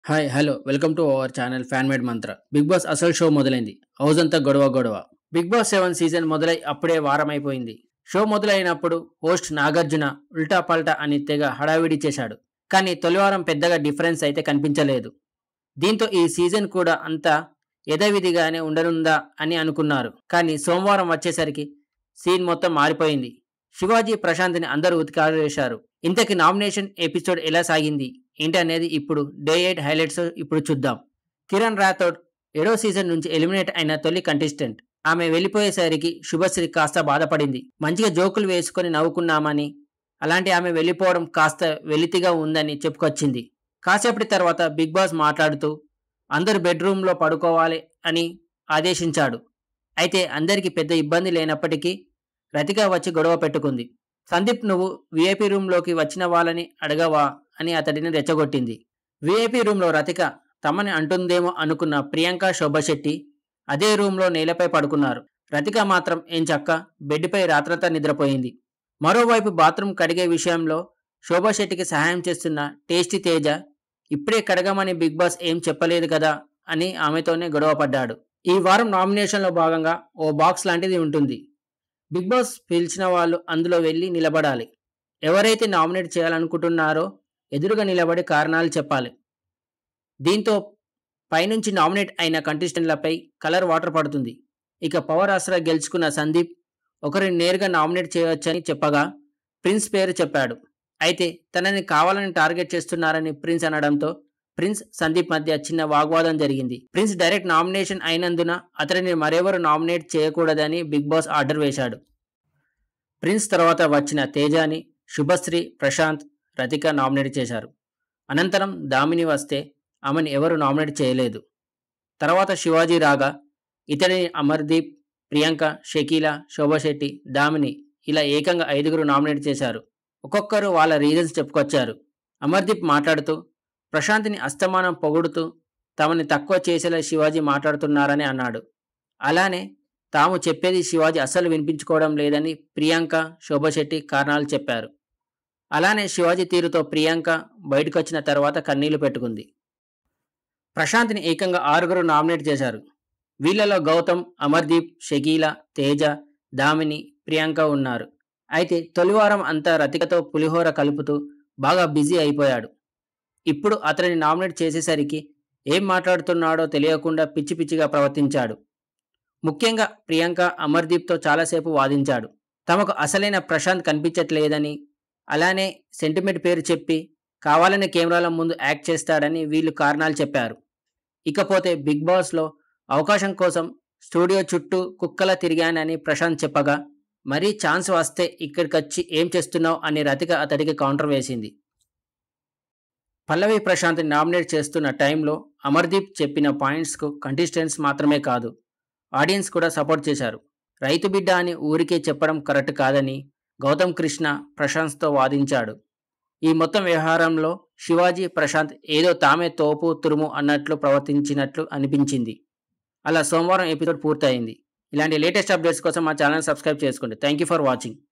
Hi hello welcome to our channel fan made Mantra. Bigg Boss అసలు show మొదలైంది. House అంతా గొడవ గొడవ. బిగ్ బాస్ 7 సీజన్ మొదలై అప్పుడే వారం అయిపోయింది. షో మొదలైనప్పుడు హోస్ట్ నాగార్జున ఉల్టా పల్టా అని తెగ హడావిడి చేశాడు. కానీ తొలివారం పెద్దగా డిఫరెన్స్ అయితే కనిపించలేదు. దీంతో ఈ సీజన్ కూడా అంతా యథావిధిగానే ఉండనుందా అని అనుకున్నారు. కానీ సోమవారం వచ్చేసరికి సీన్ మొత్తం మారిపోయింది. శివాజీ ప్రశాంత్ని అందరూ ఉతికారేశారు. ఇంతకీ నామినేషన్ ఎపిసోడ్ ఎలా సాగింది ఏంటి అనేది ఇప్పుడు డే 8 హైలైట్స్ ఇప్పుడు చూద్దాం. కిరణ్ రాథోడ్ 7వ సీజన్ నుంచి ఎలిమినేట్ అయిన తొలి కంటెస్టెంట్. ఆమె వెళ్ళిపోయేసరికి శుభశ్రీ కాస్త బాధపడింది. మంచిగా జోకులు వేసుకొని నవ్వుకున్నామని, అలాంటి ఆమె వెళ్ళిపోవడం కాస్త వెలితిగా ఉందని చెప్పుకొచ్చింది. కాసేపటి తర్వాత బిగ్ బాస్ మాట్లాడుతూ అందరూ బెడ్రూమ్లో పడుకోవాలి అని ఆదేశించాడు. అయితే అందరికీ పెద్ద ఇబ్బంది లేనప్పటికీ రతిక వచ్చి గొడవ పెట్టుకుంది. సందీప్, నువ్వు విఐపి రూమ్లోకి వచ్చిన వాళ్ళని అడగవా అని అతడిని రెచ్చగొట్టింది. విఐపి రూమ్లో రతిక తమని అంటుందేమో అనుకున్న ప్రియాంక, శోభశెట్టి అదే రూమ్లో నేలపై పడుకున్నారు. రతిక మాత్రం ఏంచక్క బెడ్పై రాత్రంతా నిద్రపోయింది. మరోవైపు బాత్రూమ్ కడిగే విషయంలో శోభశెట్టికి సహాయం చేస్తున్న టేస్టీ తేజ ఇప్పుడే కడగమని బిగ్ బాస్ ఏం చెప్పలేదు కదా అని ఆమెతోనే గొడవపడ్డాడు. ఈ వారం నామినేషన్లో భాగంగా ఓ బాక్స్ లాంటిది ఉంటుంది. బిగ్ బాస్ పిలిచిన వాళ్ళు అందులో వెళ్ళి నిలబడాలి. ఎవరైతే నామినేట్ చేయాలనుకుంటున్నారో ఎదురుగా నిలబడి కారణాలు చెప్పాలి. దీంతో పైనుంచి నామినేట్ అయిన కంటెస్టెంట్లపై కలర్ వాటర్ పడుతుంది. ఇక పవర్ ఆసరా గెలుచుకున్న సందీప్ ఒకరిని నేరుగా నామినేట్ చేయవచ్చని చెప్పగా ప్రిన్స్ పేరు చెప్పాడు. అయితే తనని కావాలని టార్గెట్ చేస్తున్నారని ప్రిన్స్ అనడంతో ప్రిన్స్, సందీప్ మధ్య చిన్న వాగ్వాదం జరిగింది. ప్రిన్స్ డైరెక్ట్ నామినేషన్ అయినందున అతడిని మరెవరు నామినేట్ చేయకూడదని బిగ్ బాస్ ఆర్డర్ వేశాడు. ప్రిన్స్ తర్వాత వచ్చిన తేజాని శుభశ్రీ, ప్రశాంత్, రతిక నామినేట్ చేశారు. అనంతరం దామిని వస్తే ఆమెను ఎవరు నామినేట్ చేయలేదు. తర్వాత శివాజీ రాగా ఇతడిని అమర్దీప్, ప్రియాంక, షకీల, శోభశెట్టి, దామిని ఇలా ఏకంగా 5గురు నామినేట్ చేశారు. ఒక్కొక్కరు వాళ్ళ రీజన్స్ చెప్పుకొచ్చారు. అమర్దీప్ మాట్లాడుతూ ప్రశాంత్ని అస్తమానం పొగుడుతూ తమని తక్కువ చేసేలా శివాజీ మాట్లాడుతున్నారని అన్నాడు. అలానే తాము చెప్పేది శివాజీ అస్సలు వినిపించుకోవడం లేదని ప్రియాంక, శోభశెట్టి కారణాలు చెప్పారు. అలానే శివాజీ తీరుతో ప్రియాంక బయటకొచ్చిన తర్వాత కన్నీళ్లు పెట్టుకుంది. ప్రశాంత్ని ఏకంగా 6గురు నామినేట్ చేశారు. వీళ్లలో గౌతమ్, అమర్దీప్, షకీల, తేజ, దామిని, ప్రియాంక ఉన్నారు. అయితే తొలివారం అంతా రతికతో పులిహోర కలుపుతూ బాగా బిజీ అయిపోయాడు. ఇప్పుడు అతనిని నామినేట్ చేసేసరికి ఏం మాట్లాడుతున్నాడో తెలియకుండా పిచ్చి పిచ్చిగా ప్రవర్తించాడు. ముఖ్యంగా ప్రియాంక అమర్దీప్తో చాలాసేపు వాదించాడు. తమకు అసలైన ప్రశాంత్ కనిపించట్లేదని, అలానే సెంటిమెంట్ పేరు చెప్పి కావాలని కెమెరాల ముందు యాక్ట్ చేస్తాడని వీళ్ళు కారణాలు చెప్పారు. ఇకపోతే బిగ్ బాస్లో అవకాశం కోసం స్టూడియో చుట్టూ కుక్కలా తిరిగానని ప్రశాంత్ చెప్పగా, మరీ ఛాన్స్ వస్తే ఇక్కడికొచ్చి ఏం చేస్తున్నావు అని రతిక అతడికి కౌంటర్ వేసింది. పల్లవి ప్రశాంత్ని నామినేట్ చేస్తున్న టైంలో అమర్దీప్ చెప్పిన పాయింట్స్కు కంటెస్టెంట్స్ మాత్రమే కాదు, ఆడియన్స్ కూడా సపోర్ట్ చేశారు. రైతు బిడ్డ అని ఊరికే చెప్పడం కరెక్ట్ కాదని గౌతమ్ కృష్ణ ప్రశాంత్తో వాదించాడు. ఈ మొత్తం వ్యవహారంలో శివాజీ, ప్రశాంత్ ఏదో తామే తోపు తురుము అన్నట్లు ప్రవర్తించినట్లు అనిపించింది. అలా సోమవారం ఎపిసోడ్ పూర్తయింది. ఇలాంటి లేటెస్ట్ అప్డేట్స్ కోసం మా ఛానల్ సబ్స్క్రైబ్ చేసుకోండి. Thank you for watching.